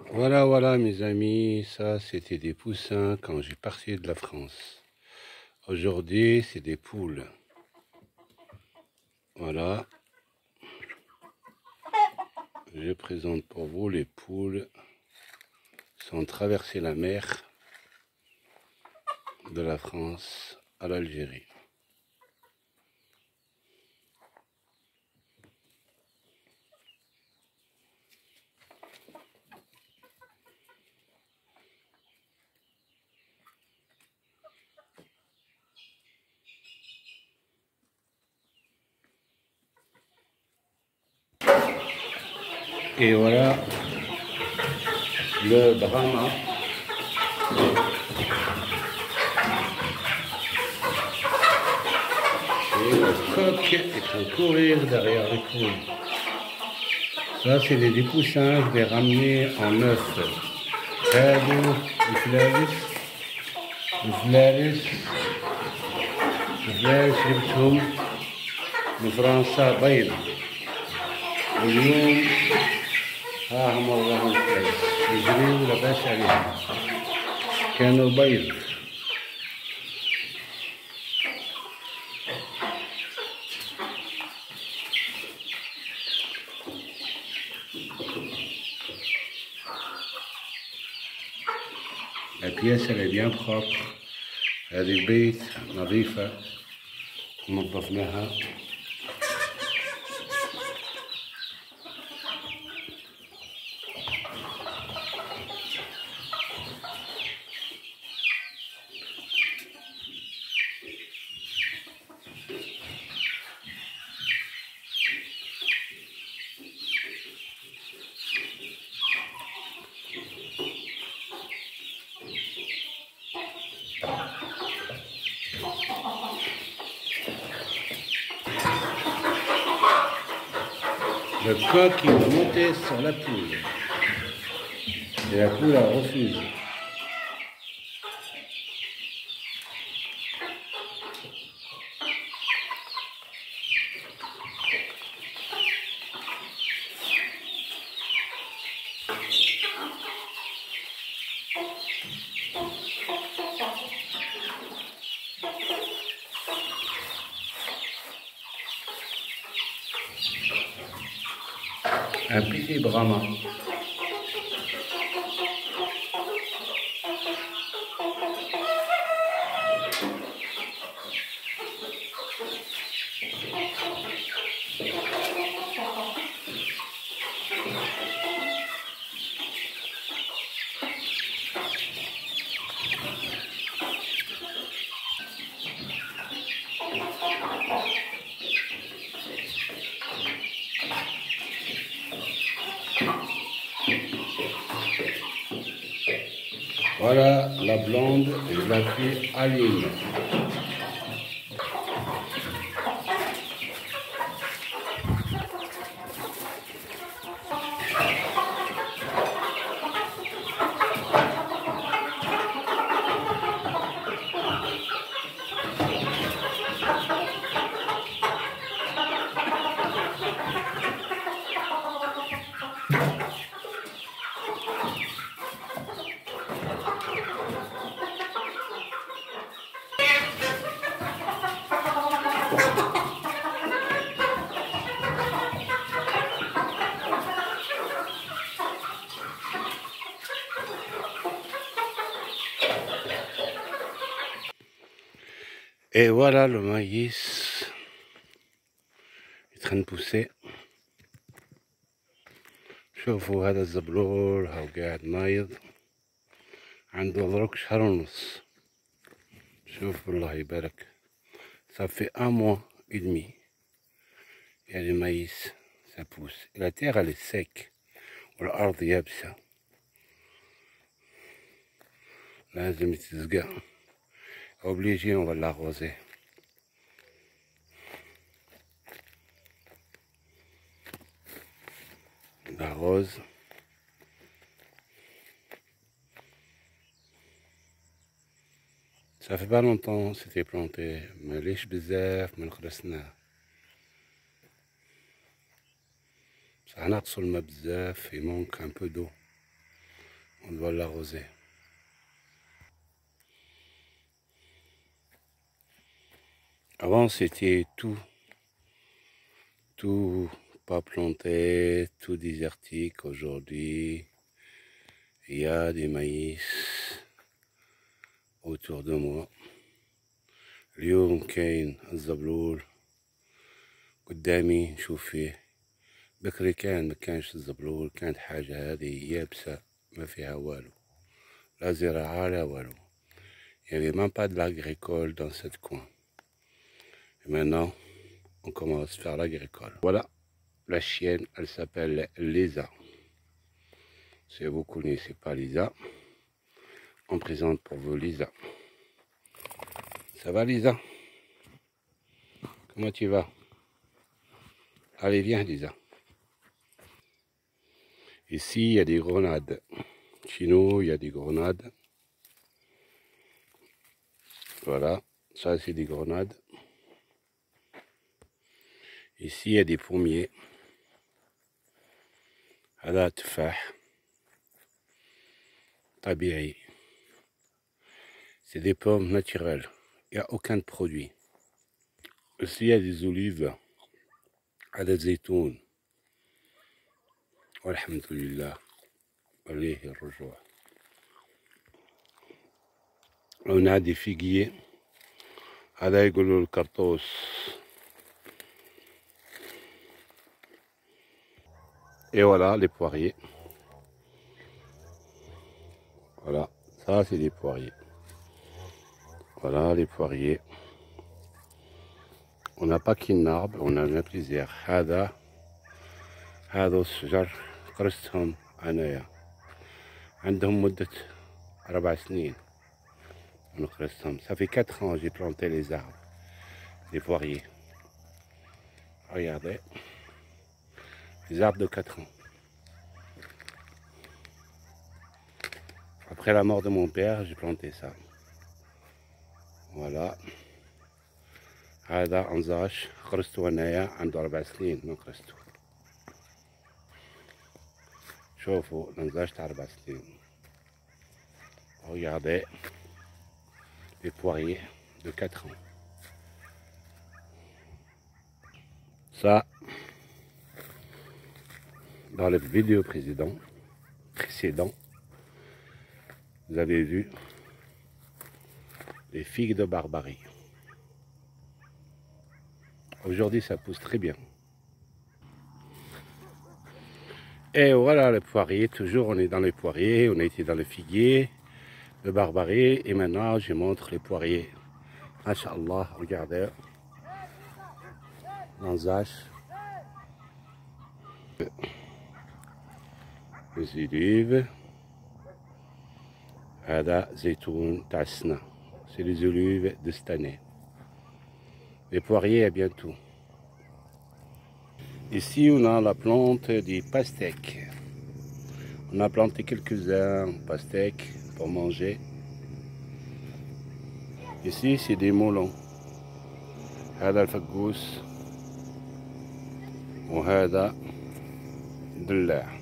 Voilà, voilà mes amis, ça c'était des poussins quand j'ai parti de la France. Aujourd'hui c'est des poules. Voilà, je présente pour vous les poules qui ont traversé la mer de la France à l'Algérie. Et voilà le Brahma. Et le coq est en train de courir derrière les poules. Ça c'est des poussins, je vais ramener en œuf. هادو الفلارس جبتهم من فرنسا بيض، واليوم ها هم وراهم الفلارس يجريو لاباس عليهم، كانوا بيض. La pièce elle est bien propre. هذه البيت نظيفة نظفناها. Le coq il va monter sur la poule et la poule elle refuse. Un petit Brahma. Voilà la blonde, je l'appelle Aline. Et voilà le maïs est en train de pousser. شوفوا هذا الزبلول هاو قاعد مايض عنده ضرك شهر ونص. شوف الله يبارك ça fait 1 mois et demi. Il y a du maïs, ça pousse. Et la terre elle est sec والأرض يابسة لازم تسقى. Obligé on va l'arroser. On l'arrose. Ça fait pas longtemps que c'était planté, mais ليش بزاف من خلصنا. صح نقصوا الماء بزاف, il manque un peu d'eau. On doit l'arroser. Avant, c'était tout pas planté, tout désertique. Aujourd'hui, il y a des maïs autour de moi. اليوم كاين الزبلول قدامي نشوف فيه. بكري ما كانش الزبلول، كانت حاجة هذه يابسة ما فيها والو، لا زراعة لا والو. Il n'y avait même pas de l'agricole dans cette coin. Et maintenant, on commence à faire l'agricole. Voilà, la chienne, elle s'appelle Lisa. Si vous ne connaissez pas Lisa, on présente pour vous Lisa. Ça va Lisa? Comment tu vas? Allez, viens Lisa. Ici, il y a des grenades. Chez nous, il y a des grenades. Voilà, ça c'est des grenades. Ici, il y a des pommiers. هذا تفاح طبيعي. C'est des pommes naturelles. Il n'y a aucun produit. Ici, il y a des olives. هذا زيتون. والحمد لله عليه الرجوع. On a des figuiers. هذا يقولوا الكرطوس. Et voilà les poiriers. Voilà, ça c'est des poiriers. Voilà les poiriers. On n'a pas qu'un arbre, on en a plusieurs. هذا الشجر قرصتهم أنايا. عندهم مدة 4 سنين. Ça fait 4 ans que j'ai planté les arbres, les poiriers. Regardez, les arbres de 4 ans. Après la mort de mon père, j'ai planté ça. Voilà. هذا أنزاش قرصته أنايا عنده 4 سنين من قرصته. شوفوا الأنزاش تاع 4 سنين. Regardez les poiriers de 4 ans. Ça, dans le vidéo précédent, vous avez vu les figues de Barbarie. Aujourd'hui, ça pousse très bien. Et voilà les poiriers, toujours on est dans les poiriers, on a été dans le figuier de Barbarie et maintenant je montre les poiriers. Masha'Allah, regardez. L'anzache. Les olives. هذا زيتون تاع السنة. C'est les olives de cette année. Les poiriers à bientôt. Ici on a la plante des pastèques. On a planté quelques-uns pastèques pour manger. Ici c'est des melons. هذا الفقوس وهذا دلاع.